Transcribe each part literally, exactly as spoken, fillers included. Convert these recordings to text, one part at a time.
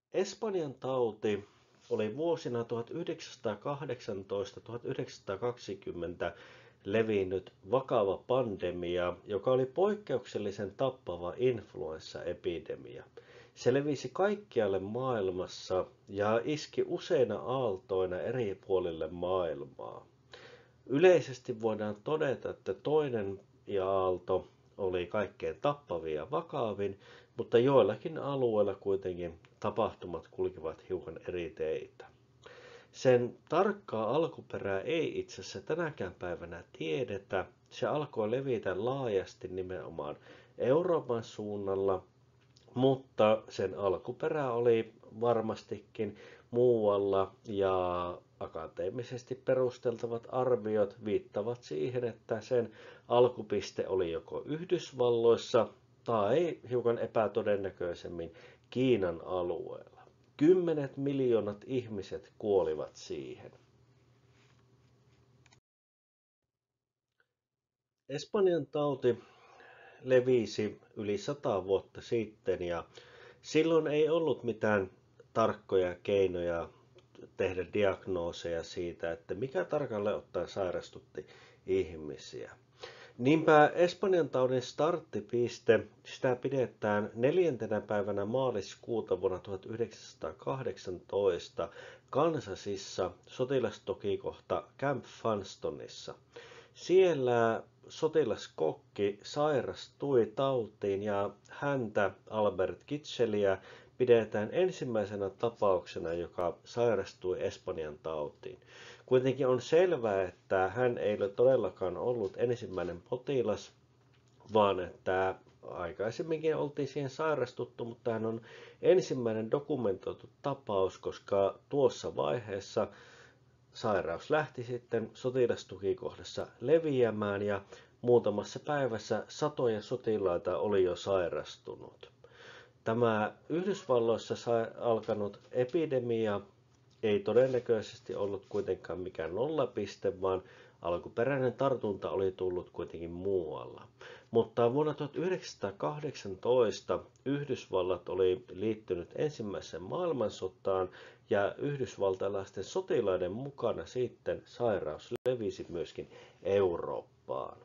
Espanjan tauti oli vuosina tuhatyhdeksänsataakahdeksantoista–tuhatyhdeksänsataakaksikymmentä levinnyt vakava pandemia, joka oli poikkeuksellisen tappava influenssaepidemia. Se levisi kaikkialle maailmassa ja iski useina aaltoina eri puolille maailmaa. Yleisesti voidaan todeta, että toinen aalto oli kaikkein tappavin ja vakavin, mutta joillakin alueilla kuitenkin tapahtumat kulkivat hiukan eri teitä. Sen tarkkaa alkuperää ei itse asiassa tänäkään päivänä tiedetä. Se alkoi levitä laajasti nimenomaan Euroopan suunnalla, mutta sen alkuperä oli varmastikin muualla ja akateemisesti perusteltavat arviot viittavat siihen, että sen alkupiste oli joko Yhdysvalloissa tai hiukan epätodennäköisemmin Kiinan alueella. Kymmenet miljoonat ihmiset kuolivat siihen. Espanjan tauti levisi yli sata vuotta sitten ja silloin ei ollut mitään tarkkoja keinoja tehdä diagnooseja siitä, että mikä tarkalleen ottaen sairastutti ihmisiä. Niinpä Espanjan taudin starttipiste, sitä pidetään neljäntenä päivänä maaliskuuta vuonna tuhatyhdeksänsataakahdeksantoista Kansasissa sotilastokikohta Camp Funstonissa. Siellä sotilaskokki sairastui tautiin ja häntä, Albert Kitcheliä, pidetään ensimmäisenä tapauksena, joka sairastui Espanjan tautiin. Kuitenkin on selvää, että hän ei ole todellakaan ollut ensimmäinen potilas, vaan että aikaisemminkin oltiin siihen sairastuttu, mutta hän on ensimmäinen dokumentoitu tapaus, koska tuossa vaiheessa sairaus lähti sitten sotilastukikohdassa leviämään ja muutamassa päivässä satoja sotilaita oli jo sairastunut. Tämä Yhdysvalloissa alkanut epidemia ei todennäköisesti ollut kuitenkaan mikään nollapiste, vaan alkuperäinen tartunta oli tullut kuitenkin muualla. Mutta vuonna tuhatyhdeksänsataakahdeksantoista Yhdysvallat oli liittynyt ensimmäiseen maailmansotaan ja yhdysvaltalaisten sotilaiden mukana sitten sairaus levisi myöskin Eurooppaan.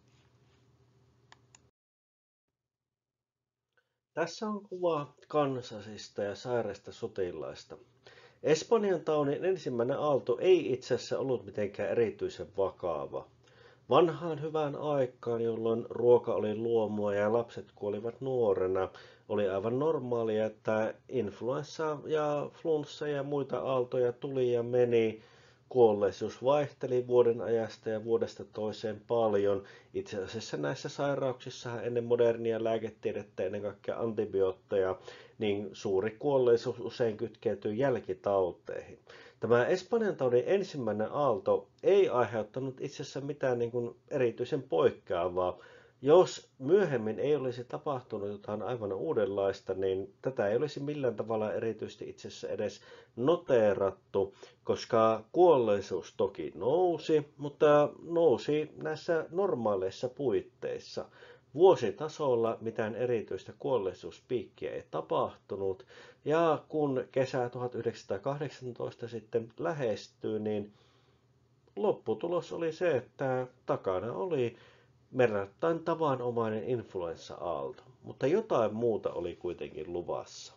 Tässä on kuva Kansasista ja sairaista sotilaista. Espanjan taudin ensimmäinen aalto ei itse asiassa ollut mitenkään erityisen vakava. Vanhaan hyvään aikaan, jolloin ruoka oli luomua ja lapset kuolivat nuorena, oli aivan normaalia, että influenssa ja flunssa ja muita aaltoja tuli ja meni. Kuolleisuus vaihteli vuoden ajasta ja vuodesta toiseen paljon. Itse asiassa näissä sairauksissa ennen modernia lääketiedettä, ennen kaikkea antibiootteja, niin suuri kuolleisuus usein kytkeytyy jälkitauteihin. Tämä Espanjan taudin ensimmäinen aalto ei aiheuttanut itse asiassa mitään niin kuin erityisen poikkeavaa. Jos myöhemmin ei olisi tapahtunut jotain aivan uudenlaista, niin tätä ei olisi millään tavalla erityisesti itse asiassa edes noteerattu, koska kuolleisuus toki nousi, mutta nousi näissä normaaleissa puitteissa. Vuositasolla mitään erityistä kuolleisuuspiikkiä ei tapahtunut, ja kun kesä tuhatyhdeksänsataakahdeksantoista sitten lähestyy, niin lopputulos oli se, että takana oli verrattain tavanomainen influenssa-aalto, mutta jotain muuta oli kuitenkin luvassa.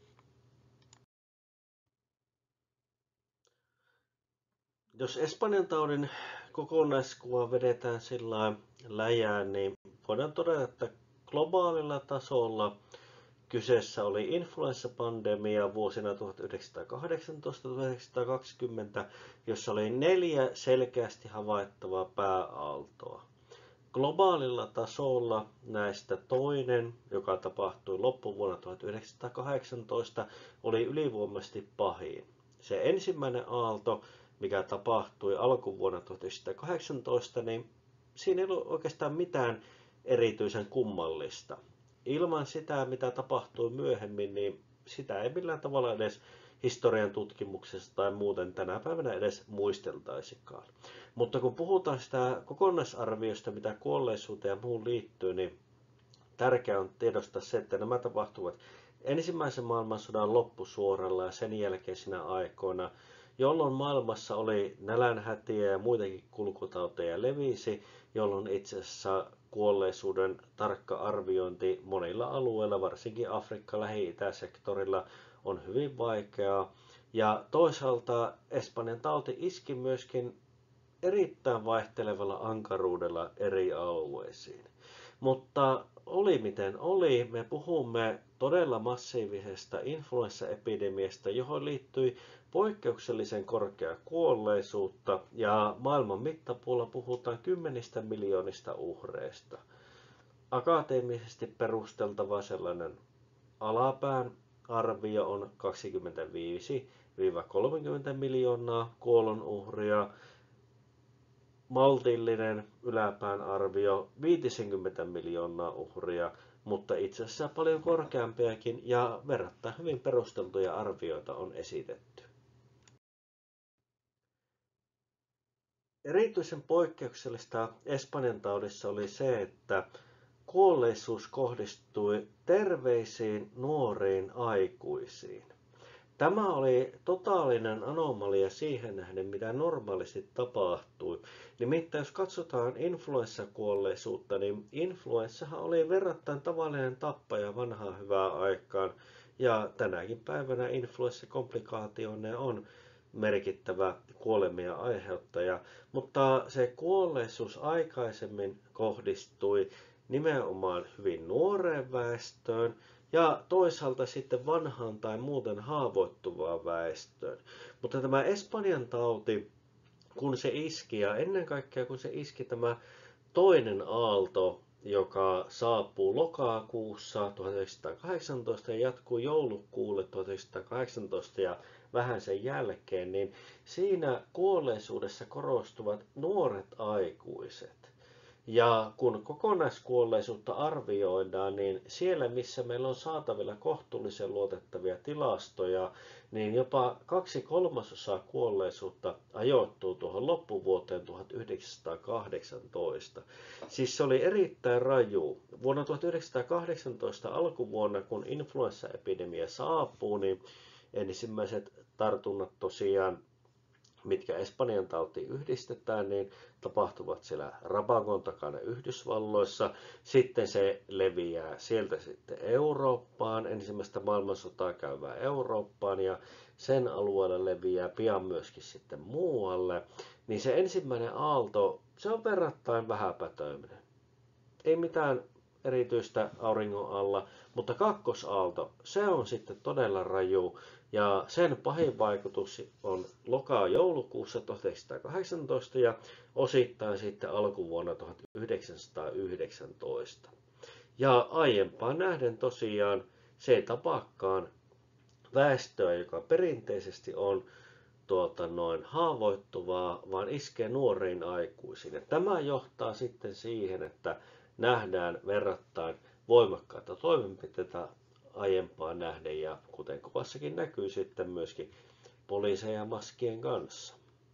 Jos Espanjan taudin kokonaiskuva vedetään sillä läjään, niin voidaan todeta, että globaalilla tasolla kyseessä oli influenssapandemia vuosina tuhatyhdeksänsataakahdeksantoista–tuhatyhdeksänsataakaksikymmentä, jossa oli neljä selkeästi havaittavaa pääaaltoa. Globaalilla tasolla näistä toinen, joka tapahtui loppuvuonna tuhatyhdeksänsataakahdeksantoista, oli ylivoimaisesti pahin. Se ensimmäinen aalto, mikä tapahtui alkuvuonna tuhatyhdeksänsataakahdeksantoista, niin siinä ei ollut oikeastaan mitään erityisen kummallista. Ilman sitä, mitä tapahtui myöhemmin, niin sitä ei millään tavalla edes historian tutkimuksessa tai muuten tänä päivänä edes muisteltaisikaan. Mutta kun puhutaan sitä kokonaisarviosta, mitä kuolleisuuteen ja muuhun liittyy, niin tärkeää on tiedostaa se, että nämä tapahtuvat ensimmäisen maailmansodan loppusuoralla ja sen jälkeisinä aikoina, jolloin maailmassa oli nälänhätiä ja muitakin kulkutauteja levisi, jolloin itse asiassa kuolleisuuden tarkka arviointi monilla alueilla, varsinkin Afrikka Lähi-Itä-sektorilla, on hyvin vaikeaa. Ja toisaalta Espanjan tauti iski myöskin erittäin vaihtelevalla ankaruudella eri alueisiin. Mutta oli miten oli, me puhumme todella massiivisesta influenssaepidemiasta, johon liittyi poikkeuksellisen korkea kuolleisuutta ja maailman mittapuulla puhutaan kymmenistä miljoonista uhreista. Akateemisesti perusteltava sellainen alapään arvio on kaksikymmentäviisi kolmekymmentä miljoonaa kuolonuhria. Maltillinen yläpään arvio viisikymmentä miljoonaa uhria, mutta itse asiassa paljon korkeampiakin ja verrattain hyvin perusteltuja arvioita on esitetty. Erityisen poikkeuksellista Espanjan taudissa oli se, että kuolleisuus kohdistui terveisiin nuoriin aikuisiin. Tämä oli totaalinen anomalia siihen nähden, mitä normaalisti tapahtui. Nimittäin jos katsotaan influenssakuolleisuutta, niin influenssahan oli verrattain tavallinen tappaja vanhaan hyvään aikaan. Ja tänäkin päivänä influenssakomplikaatioineen on merkittävä kuolemia aiheuttaja. Mutta se kuolleisuus aikaisemmin kohdistui nimenomaan hyvin nuoreen väestöön ja toisaalta sitten vanhaan tai muuten haavoittuvaan väestöön. Mutta tämä Espanjan tauti, kun se iski ja ennen kaikkea kun se iski tämä toinen aalto, joka saapuu lokakuussa tuhatyhdeksänsataakahdeksantoista ja jatkuu joulukuulle tuhatyhdeksänsataakahdeksantoista ja vähän sen jälkeen, niin siinä kuolleisuudessa korostuvat nuoret aikuiset. Ja kun kokonaiskuolleisuutta arvioidaan, niin siellä missä meillä on saatavilla kohtuullisen luotettavia tilastoja, niin jopa kaksi kolmasosaa kuolleisuutta ajoittuu tuohon loppuvuoteen tuhatyhdeksänsataakahdeksantoista. Siis se oli erittäin raju. Vuonna tuhatyhdeksänsataakahdeksantoista alkuvuonna, kun influenssaepidemia saapuu, niin ensimmäiset tartunnat tosiaan, mitkä Espanjan tautiin yhdistetään, niin tapahtuvat siellä Rabagon takana Yhdysvalloissa. Sitten se leviää sieltä sitten Eurooppaan, ensimmäistä maailmansotaa käyvää Eurooppaan ja sen alueella leviää pian myöskin sitten muualle. Niin se ensimmäinen aalto, se on verrattain vähäpätöinen. Ei mitään erityistä auringon alla, mutta kakkosaalto, se on sitten todella raju. Ja sen pahin vaikutus on loka-joulukuussa tuhatyhdeksänsataakahdeksantoista ja osittain sitten alkuvuonna tuhatyhdeksänsataayhdeksäntoista. Ja aiempaan nähden tosiaan se ei tapaakaan väestöä, joka perinteisesti on tuota, noin haavoittuvaa, vaan iskee nuoriin aikuisiin. Ja tämä johtaa sitten siihen, että nähdään verrattain voimakkaita toimenpiteitä aiempaan nähden ja kuten kuvassakin näkyy sitten myöskin poliiseja maskien kanssa.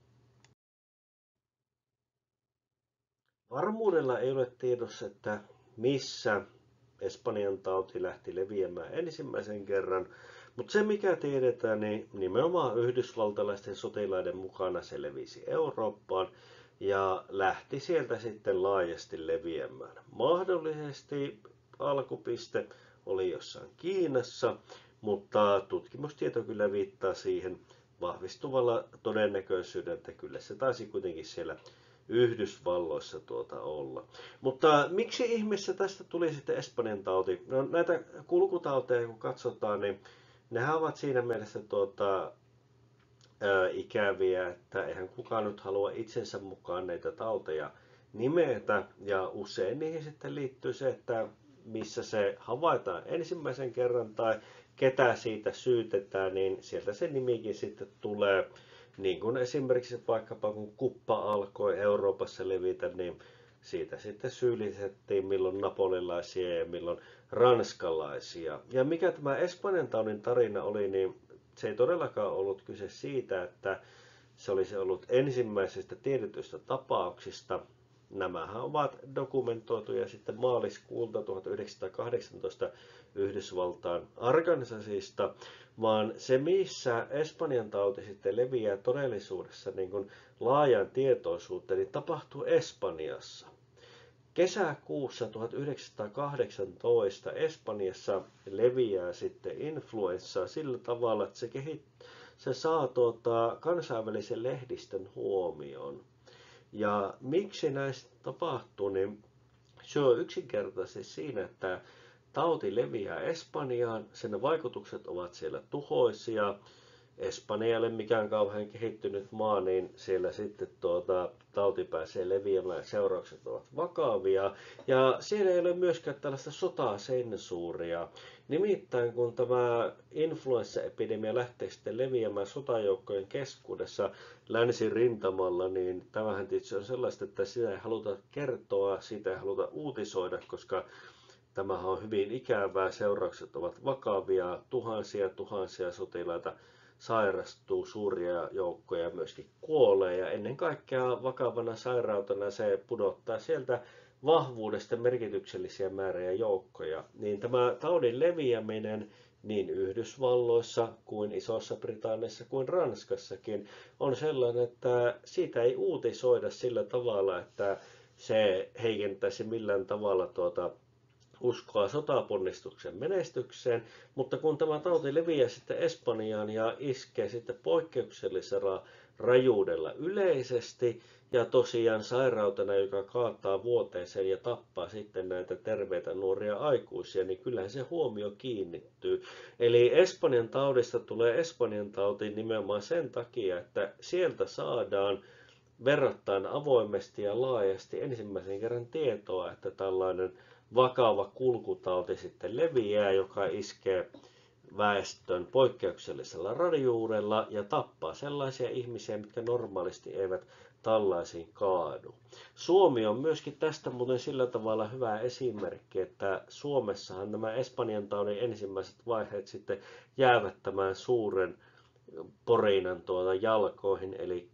Varmuudella ei ole tiedossa, että missä Espanjan tauti lähti leviämään ensimmäisen kerran, mutta se mikä tiedetään, niin nimenomaan yhdysvaltalaisten sotilaiden mukana se levisi Eurooppaan ja lähti sieltä sitten laajasti leviämään. Mahdollisesti alkupiste oli jossain Kiinassa, mutta tutkimustieto kyllä viittaa siihen vahvistuvalla todennäköisyydellä, että kyllä se taisi kuitenkin siellä Yhdysvalloissa tuota olla. Mutta miksi ihmeessä tästä tuli sitten Espanjan tauti? No, näitä kulkutauteja kun katsotaan, niin nehän ovat siinä mielessä tuota, ää, ikäviä, että eihän kukaan nyt halua itsensä mukaan näitä tauteja nimetä. Ja usein niihin sitten liittyy se, että missä se havaitaan ensimmäisen kerran tai ketä siitä syytetään, niin sieltä se nimikin sitten tulee. Niin kuin esimerkiksi vaikkapa kun kuppa alkoi Euroopassa levitä, niin siitä sitten syyllistettiin milloin napolilaisia ja milloin ranskalaisia. Ja mikä tämä Espanjan taudin tarina oli, niin se ei todellakaan ollut kyse siitä, että se olisi ollut ensimmäisestä tiedetyistä tapauksista, Nämähän ovat dokumentoituja sitten maaliskuulta tuhatyhdeksänsataakahdeksantoista Yhdysvaltain Arkansasista, vaan se missä Espanjan tauti sitten leviää todellisuudessa niin kuin laajan tietoisuuteen, niin tapahtuu Espanjassa. Kesäkuussa tuhatyhdeksänsataakahdeksantoista Espanjassa leviää sitten influenssaa sillä tavalla, että se, kehit, se saa tuota, kansainvälisen lehdistön huomioon. Ja miksi näistä tapahtuu, niin se on yksinkertaisesti siinä, että tauti leviää Espanjaan, sen vaikutukset ovat siellä tuhoisia. Espanjalle mikään kauhean kehittynyt maa, niin siellä sitten tuota, tauti pääsee leviämään ja seuraukset ovat vakavia. Ja siellä ei ole myöskään tällaista sotasensuuria. Nimittäin kun tämä influenssaepidemia lähtee sitten leviämään sotajoukkojen keskuudessa länsirintamalla, niin tämähän tietysti on sellaista, että sitä ei haluta kertoa, siitä ei haluta uutisoida, koska tämähän on hyvin ikävää, seuraukset ovat vakavia, tuhansia tuhansia sotilaita sairastuu, suuria joukkoja myöskin kuolee ja ennen kaikkea vakavana sairautena se pudottaa sieltä vahvuudesta merkityksellisiä määriä joukkoja. Niin tämä taudin leviäminen niin Yhdysvalloissa kuin Isossa Britanniassa kuin Ranskassakin on sellainen, että siitä ei uutisoida sillä tavalla, että se heikentäisi millään tavalla tuota uskoa sotaponnistuksen menestykseen, mutta kun tämä tauti leviää sitten Espanjaan ja iskee sitten poikkeuksellisella rajuudella yleisesti ja tosiaan sairautena, joka kaataa vuoteeseen ja tappaa sitten näitä terveitä nuoria aikuisia, niin kyllähän se huomio kiinnittyy. Eli Espanjan taudista tulee Espanjan tauti nimenomaan sen takia, että sieltä saadaan verrattain avoimesti ja laajasti ensimmäisen kerran tietoa, että tällainen vakava kulkutauti sitten leviää, joka iskee väestön poikkeuksellisella rajuudella ja tappaa sellaisia ihmisiä, mitkä normaalisti eivät tällaisiin kaadu. Suomi on myöskin tästä muuten sillä tavalla hyvä esimerkki, että Suomessahan nämä Espanjan taudin ensimmäiset vaiheet sitten jäävät tämän suuren porinan tuota jalkoihin, eli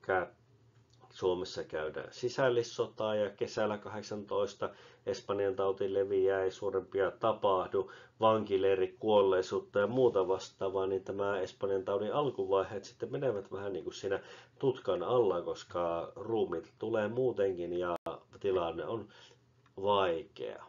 Suomessa käydään sisällissotaa ja kesällä kahdeksantoista Espanjan tauti leviää, ei suurempia tapahdu, vankileiri, kuolleisuutta ja muuta vastaavaa, niin tämä Espanjan taudin alkuvaiheet sitten menevät vähän niin kuin siinä tutkan alla, koska ruumiita tulee muutenkin ja tilanne on vaikea.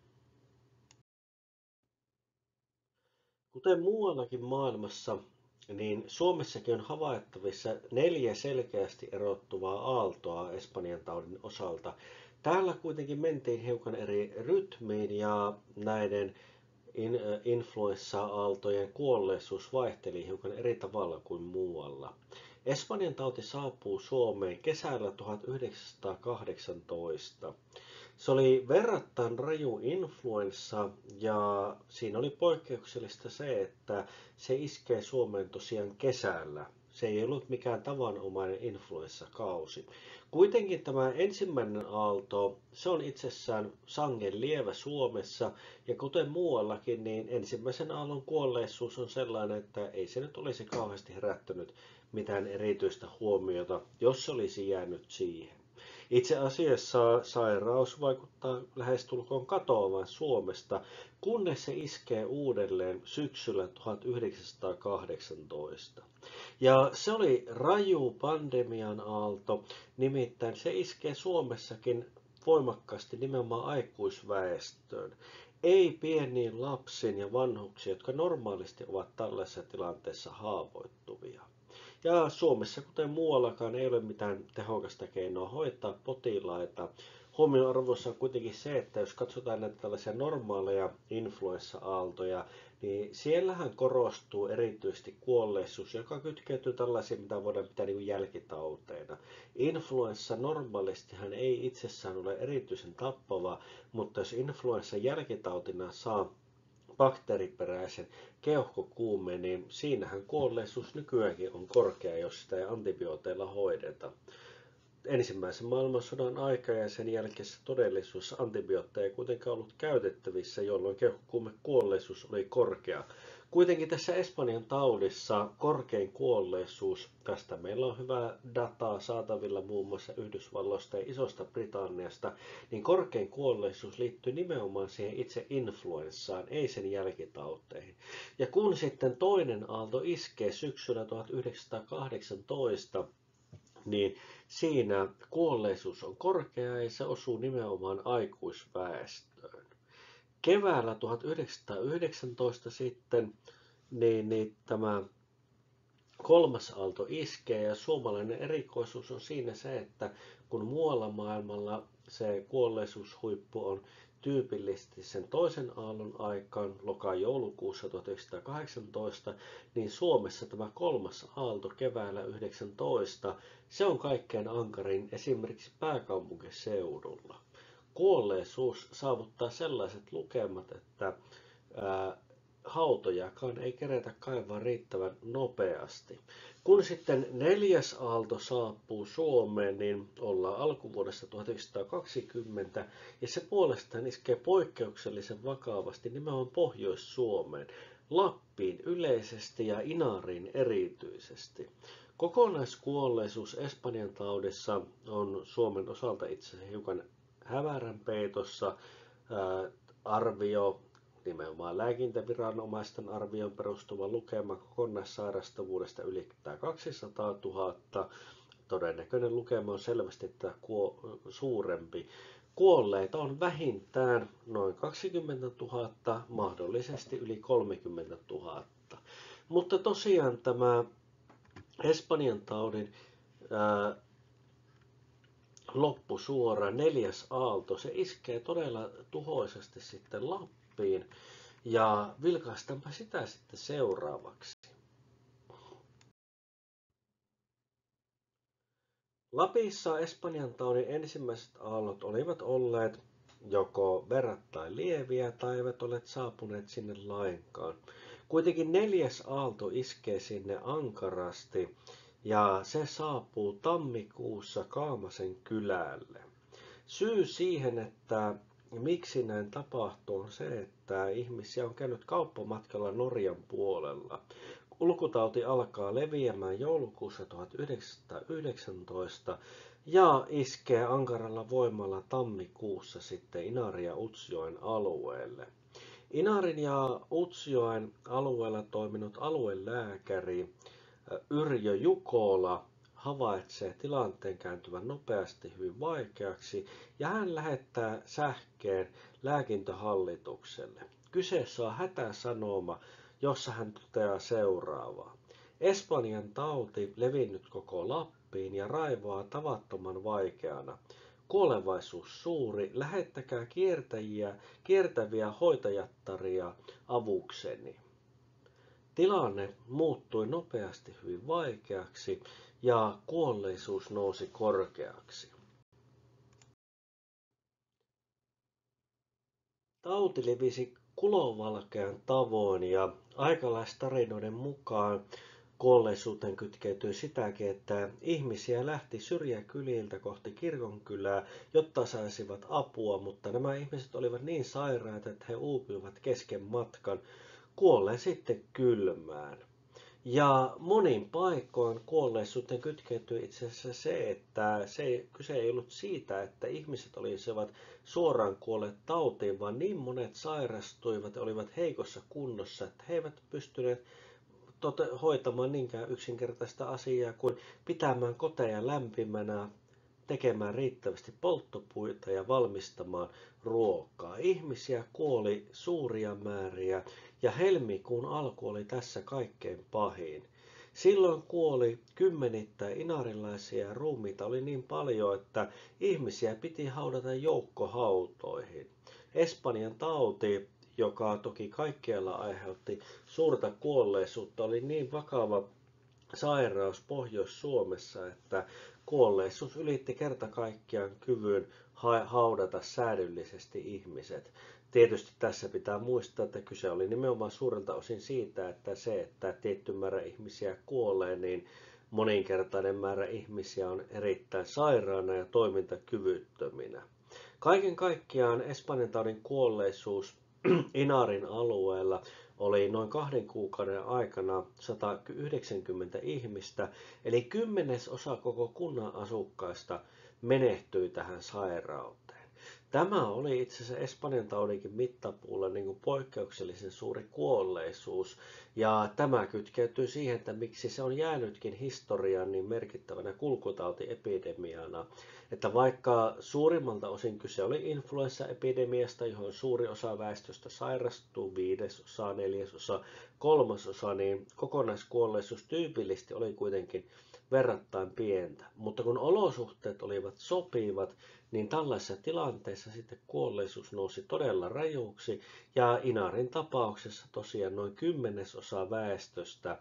Kuten muuallakin maailmassa, niin Suomessakin on havaittavissa neljä selkeästi erottuvaa aaltoa Espanjan taudin osalta. Täällä kuitenkin mentiin hiukan eri rytmiin ja näiden influenssa-aaltojen kuolleisuus vaihteli hiukan eri tavalla kuin muualla. Espanjan tauti saapuu Suomeen kesällä tuhatyhdeksänsataakahdeksantoista. Se oli verrattain raju influenssa ja siinä oli poikkeuksellista se, että se iskee Suomeen tosiaan kesällä. Se ei ollut mikään tavanomainen influenssakausi. Kuitenkin tämä ensimmäinen aalto, se on itsessään sangen lievä Suomessa ja kuten muuallakin, niin ensimmäisen aallon kuolleisuus on sellainen, että ei se nyt olisi kauheasti herättänyt mitään erityistä huomiota, jos se olisi jäänyt siihen. Itse asiassa sairaus vaikuttaa lähestulkoon katoavan Suomesta, kunnes se iskee uudelleen syksyllä tuhatyhdeksänsataakahdeksantoista. Ja se oli raju pandemian aalto, nimittäin se iskee Suomessakin voimakkaasti nimenomaan aikuisväestöön. Ei pieniin lapsiin ja vanhuksiin, jotka normaalisti ovat tällaisessa tilanteessa haavoittuvia. Ja Suomessa, kuten muuallakaan, ei ole mitään tehokasta keinoa hoitaa potilaita. Huomionarvoissa on kuitenkin se, että jos katsotaan näitä tällaisia normaaleja influenssa-aaltoja, niin siellähän korostuu erityisesti kuolleisuus, joka kytkeytyy tällaisiin, mitä voidaan pitää niin kuin jälkitauteina. Influenssa normaalistihan ei itsessään ole erityisen tappava, mutta jos influenssa jälkitautina saa bakteeriperäisen keuhkokuumeen, niin siinähän kuolleisuus nykyäänkin on korkea, jos sitä ei antibiooteilla hoideta. ensimmäisen maailmansodan aika ja sen jälkeisessä todellisuudessa antibiootteja ei kuitenkaan ollut käytettävissä, jolloin keuhkokuumekuolleisuus oli korkea. Kuitenkin tässä Espanjan taudissa korkein kuolleisuus, tästä meillä on hyvää dataa saatavilla muun muassa Yhdysvalloista ja Isosta Britanniasta, niin korkein kuolleisuus liittyy nimenomaan siihen itse influenssaan, ei sen jälkitauteihin. Ja kun sitten toinen aalto iskee syksyllä tuhatyhdeksänsataakahdeksantoista, niin siinä kuolleisuus on korkea ja se osuu nimenomaan aikuisväestöön. Keväällä tuhatyhdeksänsataayhdeksäntoista sitten niin, niin tämä kolmas aalto iskee ja suomalainen erikoisuus on siinä se, että kun muualla maailmalla se kuolleisuushuippu on tyypillisesti sen toisen aallon aikaan loka-joulukuussa tuhatyhdeksänsataakahdeksantoista, niin Suomessa tämä kolmas aalto keväällä yhdeksäntoista, se on kaikkein ankarin esimerkiksi pääkaupunkiseudulla. Kuolleisuus saavuttaa sellaiset lukemat, että ää, hautojakaan ei keretä kaivaa riittävän nopeasti. Kun sitten neljäs aalto saapuu Suomeen, niin ollaan alkuvuodesta tuhatyhdeksänsataakaksikymmentä, ja se puolestaan iskee poikkeuksellisen vakavasti nimenomaan Pohjois-Suomeen, Lappiin yleisesti ja Inariin erityisesti. Kokonaiskuolleisuus Espanjan taudissa on Suomen osalta itse asiassa hiukan hämärän peitossa. Ää, arvio, nimenomaan lääkintäviranomaisten arvioon perustuva lukema kokonaissairastavuudesta ylittää kaksisataatuhatta. Todennäköinen lukema on selvästi tätä suurempi. Kuolleita on vähintään noin kaksikymmentätuhatta, mahdollisesti yli kolmekymmentätuhatta. Mutta tosiaan tämä Espanjan taudin ää, loppusuora neljäs aalto, se iskee todella tuhoisesti sitten Lappiin ja vilkaistaanpa sitä sitten seuraavaksi. Lapissa Espanjan taudin ensimmäiset aallot olivat olleet joko verrattain lieviä tai eivät ole saapuneet sinne lainkaan. Kuitenkin neljäs aalto iskee sinne ankarasti ja se saapuu tammikuussa Kaamasen kylälle. Syy siihen, että miksi näin tapahtuu, on se, että ihmisiä on käynyt kauppamatkalla Norjan puolella. Kulkutauti alkaa leviämään joulukuussa tuhatyhdeksänsataayhdeksäntoista ja iskee ankaralla voimalla tammikuussa sitten Inarin ja Utsjoen alueelle. Inarin ja Utsjoen alueella toiminut aluelääkäri Yrjö Jukola havaitsee tilanteen kääntyvän nopeasti hyvin vaikeaksi ja hän lähettää sähkeen lääkintöhallitukselle. Kyseessä on hätäsanoma, jossa hän toteaa seuraavaa. Espanjan tauti levinnyt koko Lappiin ja raivoaa tavattoman vaikeana. Kuolevaisuus suuri, lähettäkää kiertäjiä, kiertäviä hoitajattaria avukseni. Tilanne muuttui nopeasti hyvin vaikeaksi ja kuolleisuus nousi korkeaksi. Tauti levisi kulovalkean tavoin ja aikalaistarinoiden mukaan kuolleisuuteen kytkeytyi sitäkin, että ihmisiä lähti syrjäkyliltä kohti kirkonkylää, jotta saisivat apua, mutta nämä ihmiset olivat niin sairaita, että he uupuivat kesken matkan, kuolleen sitten kylmään. Ja monin paikoin kuolleisuuteen kytkeytyi itse asiassa se, että se ei, kyse ei ollut siitä, että ihmiset olisivat suoraan kuolleet tautiin, vaan niin monet sairastuivat ja olivat heikossa kunnossa, että he eivät pystyneet tote- hoitamaan niinkään yksinkertaista asiaa kuin pitämään koteja lämpimänä, tekemään riittävästi polttopuita ja valmistamaan ruokaa. Ihmisiä kuoli suuria määriä ja helmikuun alku oli tässä kaikkein pahin. Silloin kuoli kymmenittäin inarilaisia ja ruumiita oli niin paljon, että ihmisiä piti haudata joukkohautoihin. Espanjan tauti, joka toki kaikkialla aiheutti suurta kuolleisuutta, oli niin vakava sairaus Pohjois-Suomessa, että kuolleisuus ylitti kerta kaikkiaan kyvyn haudata säädyllisesti ihmiset. Tietysti tässä pitää muistaa, että kyse oli nimenomaan suurelta osin siitä, että se, että tietty määrä ihmisiä kuolee, niin moninkertainen määrä ihmisiä on erittäin sairaana ja toimintakyvyttöminä. Kaiken kaikkiaan Espanjantaudin kuolleisuus Inarin alueella oli noin kahden kuukauden aikana sata yhdeksänkymmentä ihmistä, eli kymmenesosa koko kunnan asukkaista menehtyi tähän sairauteen. Tämä oli itse asiassa Espanjantaudinkin mittapuulla niin kuin poikkeuksellisen suuri kuolleisuus, ja tämä kytkeytyy siihen, että miksi se on jäänytkin historiaan niin merkittävänä kulkutautiepidemiana, että vaikka suurimmalta osin kyse oli influenssaepidemiasta, johon suuri osa väestöstä sairastuu, viidesosa, neljäsosa, kolmasosa, niin kokonaiskuolleisuus tyypillisesti oli kuitenkin verrattain pientä. Mutta kun olosuhteet olivat sopivat, niin tällaisessa tilanteessa sitten kuolleisuus nousi todella rajuuksi, ja Inarin tapauksessa tosiaan noin kymmenesosa väestöstä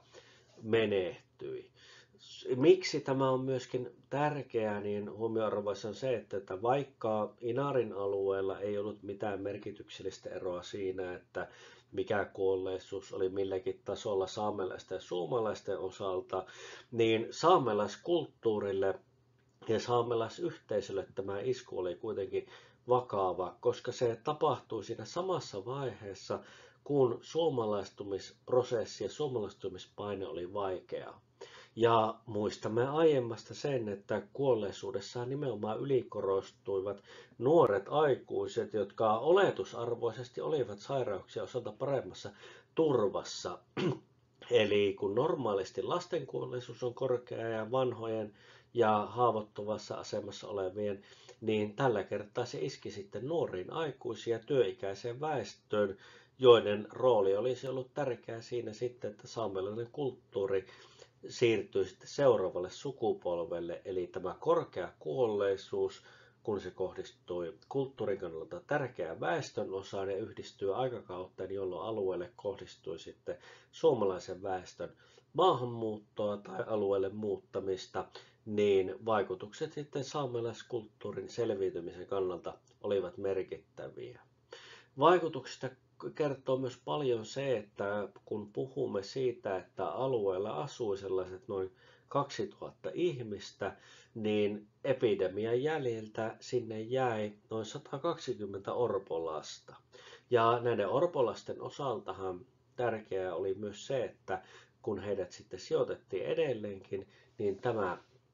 menehtyi. Miksi tämä on myöskin tärkeää, niin huomioarvoissa on se, että vaikka Inarin alueella ei ollut mitään merkityksellistä eroa siinä, että mikä kuolleisuus oli milläkin tasolla saamelaisten ja suomalaisten osalta, niin saamelaiskulttuurille ja saamelaisyhteisölle tämä isku oli kuitenkin vakava, koska se tapahtui siinä samassa vaiheessa, kun suomalaistumisprosessi ja suomalaistumispaine oli vaikeaa. Ja muistamme aiemmasta sen, että kuolleisuudessaan nimenomaan ylikorostuivat nuoret aikuiset, jotka oletusarvoisesti olivat sairauksia osalta paremmassa turvassa. Eli kun normaalisti lasten kuolleisuus on korkea ja vanhojen ja haavoittuvassa asemassa olevien, niin tällä kertaa se iski sitten nuoriin aikuisiin ja työikäiseen väestöön, joiden rooli olisi ollut tärkeä siinä sitten, että saamelainen kulttuuri siirtyy sitten seuraavalle sukupolvelle, eli tämä korkea kuolleisuus, kun se kohdistui kulttuurin kannalta tärkeään väestön osaan ja yhdistyy aikakauteen, jolloin alueelle kohdistui sitten suomalaisen väestön maahanmuuttoa tai alueelle muuttamista, niin vaikutukset sitten saamelaiskulttuurin selviytymisen kannalta olivat merkittäviä. Vaikutuksista kertoo myös paljon se, että kun puhumme siitä, että alueella asui sellaiset noin kaksituhatta ihmistä, niin epidemian jäljiltä sinne jäi noin sata kaksikymmentä orpolasta. Ja näiden orpolasten osaltahan tärkeää oli myös se, että kun heidät sitten sijoitettiin edelleenkin, niin tämä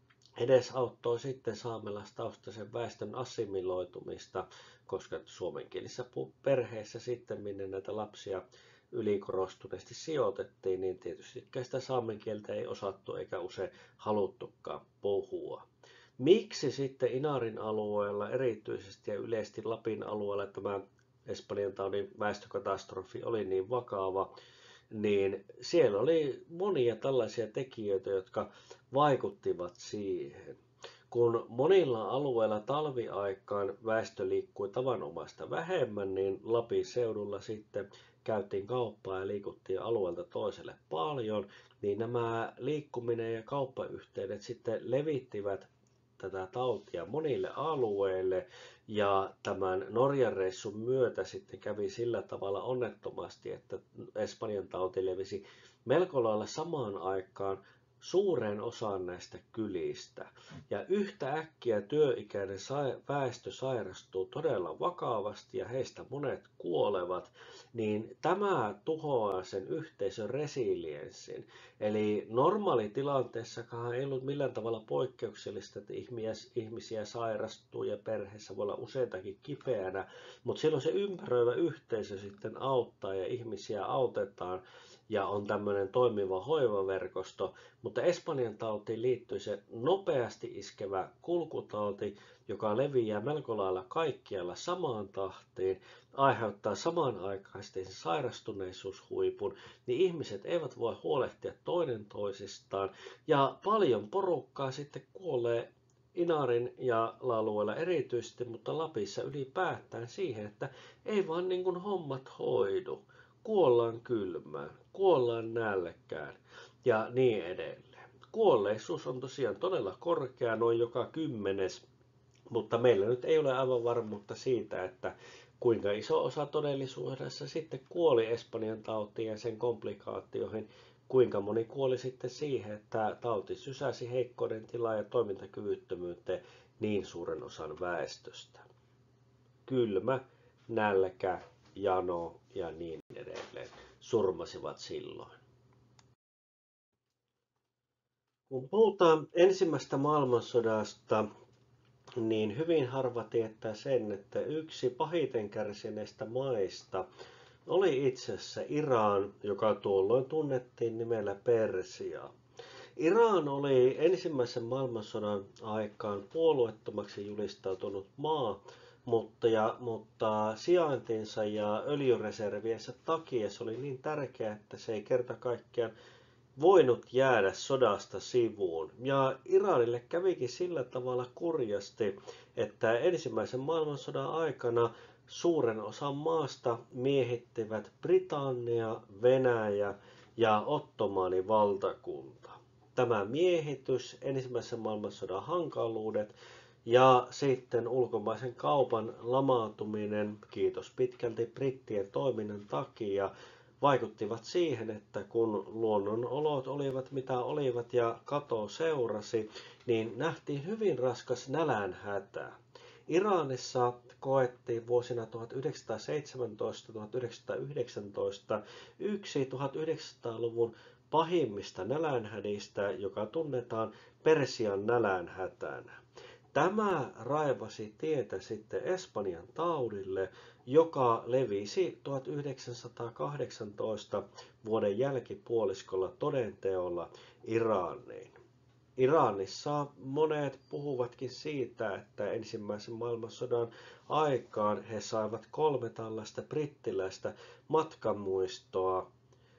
edesauttoi sitten saamelaistaustaisen väestön assimiloitumista, koska suomenkielisessä perheessä sitten, minne näitä lapsia ylikorostuneesti sijoitettiin, niin tietysti sitä saamen kieltä ei osattu eikä usein haluttukaan puhua. Miksi sitten Inarin alueella erityisesti ja yleisesti Lapin alueella tämä Espanjantaudin väestökatastrofi oli niin vakava, niin siellä oli monia tällaisia tekijöitä, jotka vaikuttivat siihen. Kun monilla alueilla talviaikaan väestö liikkui tavanomaista vähemmän, niin Lapin seudulla sitten käytiin kauppaa ja liikuttiin alueelta toiselle paljon, niin nämä liikkuminen ja kauppayhteydet sitten levittivät tätä tautia monille alueille, ja tämän Norjan reissun myötä sitten kävi sillä tavalla onnettomasti, että Espanjan tauti levisi melko lailla samaan aikaan suureen osaan näistä kylistä. Ja yhtä äkkiä työikäinen väestö sairastuu todella vakavasti ja heistä monet kuolevat, niin tämä tuhoaa sen yhteisön resilienssin. Eli normaalitilanteessakaan ei ollut millään tavalla poikkeuksellista, että ihmisiä sairastuu ja perheessä voi olla useitakin kipeänä, mutta silloin se ympäröivä yhteisö sitten auttaa ja ihmisiä autetaan ja on tämmöinen toimiva hoivaverkosto, mutta Espanjan tautiin liittyy se nopeasti iskevä kulkutauti, joka leviää melko lailla kaikkialla samaan tahtiin, aiheuttaa samanaikaisesti sen sairastuneisuushuipun, niin ihmiset eivät voi huolehtia toinen toisistaan, ja paljon porukkaa sitten kuolee Inarin ja alueella erityisesti, mutta Lapissa ylipäätään siihen, että ei vaan niin kuin hommat hoidu. Kuollaan kylmään, kuollaan nälkään ja niin edelleen. Kuolleisuus on tosiaan todella korkea, noin joka kymmenes, mutta meillä nyt ei ole aivan varmuutta siitä, että kuinka iso osa todellisuudessa sitten kuoli Espanjan tautiin ja sen komplikaatioihin, kuinka moni kuoli sitten siihen, että tauti sysäsi heikkouden tilaa ja toimintakyvyttömyyteen niin suuren osan väestöstä. Kylmä, nälkä, jano ja niin edelleen surmasivat silloin. Kun puhutaan ensimmäisestä maailmansodasta, niin hyvin harva tietää sen, että yksi pahiten kärsineistä maista oli itse asiassa Iran, joka tuolloin tunnettiin nimellä Persia. Iran oli ensimmäisen maailmansodan aikaan puolueettomaksi julistautunut maa, mutta, ja, mutta sijaintinsa ja öljyreserviensä takia se oli niin tärkeä, että se ei kerta kaikkiaan voinut jäädä sodasta sivuun. Ja Iranille kävikin sillä tavalla kurjasti, että ensimmäisen maailmansodan aikana suuren osan maasta miehittivät Britannia, Venäjä ja Ottomanin valtakunta. Tämä miehitys, ensimmäisen maailmansodan hankaluudet ja sitten ulkomaisen kaupan lamaantuminen, kiitos pitkälti brittien toiminnan takia, vaikuttivat siihen, että kun luonnonolot olivat mitä olivat ja kato seurasi, niin nähtiin hyvin raskas nälänhätä. Iranissa koettiin vuosina tuhatyhdeksänsataaseitsemäntoista tuhatyhdeksänsataayhdeksäntoista yksi tuhatyhdeksänsataaluvun pahimmista nälänhädistä, joka tunnetaan Persian nälänhätänä. Tämä raivasi tietä sitten Espanjan taudille, joka levisi tuhatyhdeksänsataakahdeksantoista vuoden jälkipuoliskolla todenteolla Iraniin. Iranissa monet puhuvatkin siitä, että ensimmäisen maailmansodan aikaan he saivat kolme tällaista brittiläistä matkamuistoa: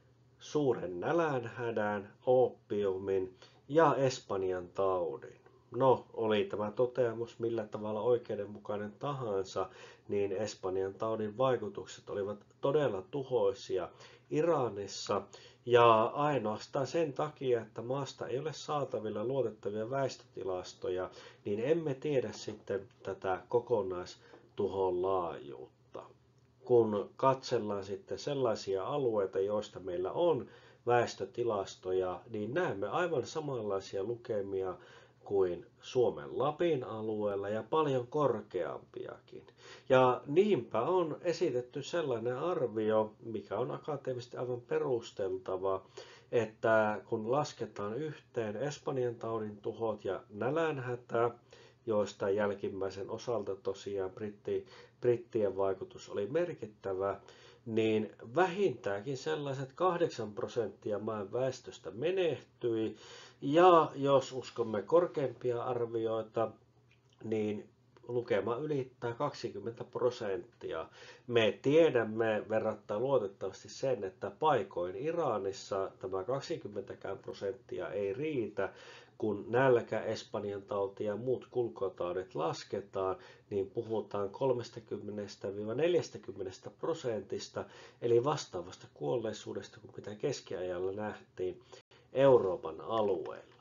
suuren nälänhädän, oopiumin ja Espanjan taudin. No, oli tämä toteamus millä tavalla oikeudenmukainen tahansa, niin Espanjan taudin vaikutukset olivat todella tuhoisia Iranissa, ja ainoastaan sen takia, että maasta ei ole saatavilla luotettavia väestötilastoja, niin emme tiedä sitten tätä kokonaistuhon laajuutta. Kun katsellaan sitten sellaisia alueita, joista meillä on väestötilastoja, niin näemme aivan samanlaisia lukemia kuin Suomen Lapin alueella ja paljon korkeampiakin. Ja niinpä on esitetty sellainen arvio, mikä on akateemisesti aivan perusteltava, että kun lasketaan yhteen Espanjan taudin tuhot ja nälänhätä, joista jälkimmäisen osalta tosiaan britti, brittien vaikutus oli merkittävä, niin vähintäänkin sellaiset kahdeksan prosenttia maan väestöstä menehtyi, ja jos uskomme korkeampia arvioita, niin lukema ylittää kaksikymmentä prosenttia. Me tiedämme verrattain luotettavasti sen, että paikoin Iranissa tämä kaksikymmentä prosenttia ei riitä. Kun nälkä, Espanjan tauti ja muut kulkutaudit lasketaan, niin puhutaan kolmekymmentä neljäkymmentä prosentista, eli vastaavasta kuolleisuudesta kuin mitä keskiajalla nähtiin Euroopan alueella.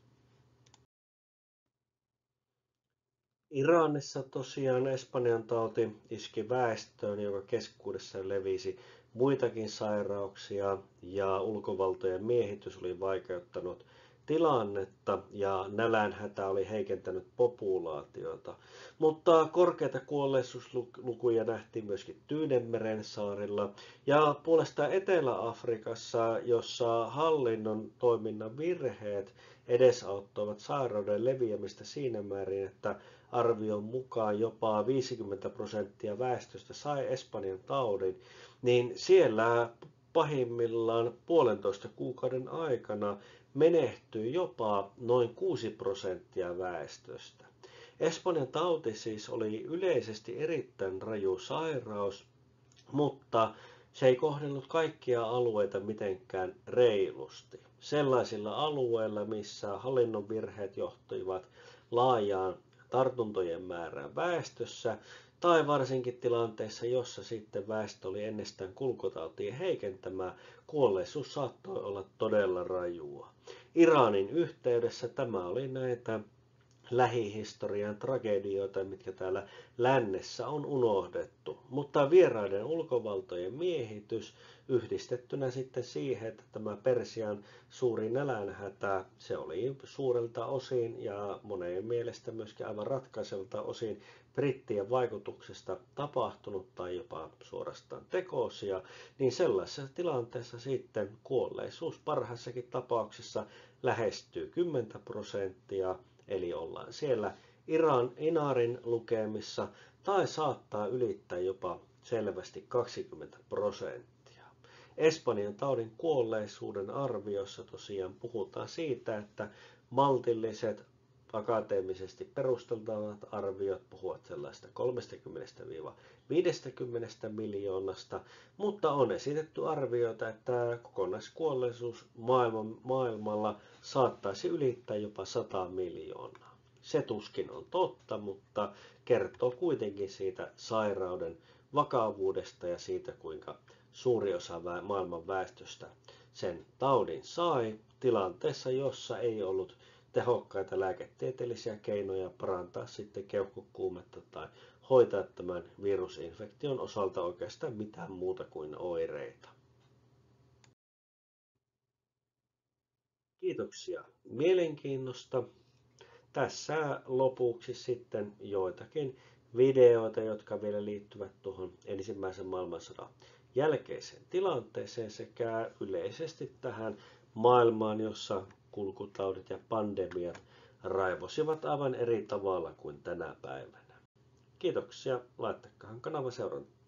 Iranissa tosiaan Espanjan tauti iski väestöön, joka keskuudessa levisi muitakin sairauksia, ja ulkovaltojen miehitys oli vaikeuttanut tilannetta ja nälänhätä oli heikentänyt populaatiota. Mutta korkeita kuolleisuuslukuja nähtiin myöskin Tyynenmeren saarilla ja puolestaan Etelä-Afrikassa, jossa hallinnon toiminnan virheet edesauttoivat sairauden leviämistä siinä määrin, että arvion mukaan jopa viisikymmentä prosenttia väestöstä sai Espanjan taudin, niin siellä pahimmillaan puolentoista kuukauden aikana menehtyi jopa noin kuusi prosenttia väestöstä. Espanjan tauti siis oli yleisesti erittäin raju sairaus, mutta se ei kohdellut kaikkia alueita mitenkään reilusti. Sellaisilla alueilla, missä hallinnon virheet johtivat laajaan tartuntojen määrään väestössä, tai varsinkin tilanteissa, jossa sitten väestö oli ennestään kulkutautien heikentämää, kuolleisuus saattoi olla todella rajua. Iranin yhteydessä tämä oli näitä lähihistorian tragedioita, mitkä täällä lännessä on unohdettu. Mutta vieraiden ulkovaltojen miehitys yhdistettynä sitten siihen, että tämä Persian suuri nälänhätä, se oli suurelta osin ja moneen mielestä myöskin aivan ratkaiselta osin brittien vaikutuksesta tapahtunut tai jopa suorastaan tekosia, niin sellaisessa tilanteessa sitten kuolleisuus parhaassakin tapauksessa lähestyy kymmentä prosenttia, eli ollaan siellä Iran, Inarin lukemissa tai saattaa ylittää jopa selvästi kaksikymmentä prosenttia. Espanjan taudin kuolleisuuden arviossa tosiaan puhutaan siitä, että maltilliset akateemisesti perusteltavat arviot puhuvat sellaista kolmekymmentä viisikymmentä miljoonasta, mutta on esitetty arvioita, että kokonaiskuolleisuus maailmalla saattaisi ylittää jopa sata miljoonaa. Se tuskin on totta, mutta kertoo kuitenkin siitä sairauden vakavuudesta ja siitä, kuinka suuri osa maailman väestöstä sen taudin sai tilanteessa, jossa ei ollut tehokkaita lääketieteellisiä keinoja parantaa sitten keuhkokuumetta tai hoitaa tämän virusinfektion osalta oikeastaan mitään muuta kuin oireita. Kiitoksia mielenkiinnosta. Tässä lopuksi sitten joitakin videoita, jotka vielä liittyvät tuohon ensimmäisen maailmansodan jälkeiseen tilanteeseen sekä yleisesti tähän maailmaan, jossa kulkutaudit ja pandemiat raivosivat aivan eri tavalla kuin tänä päivänä. Kiitoksia, laittakaa kanava seurantaan.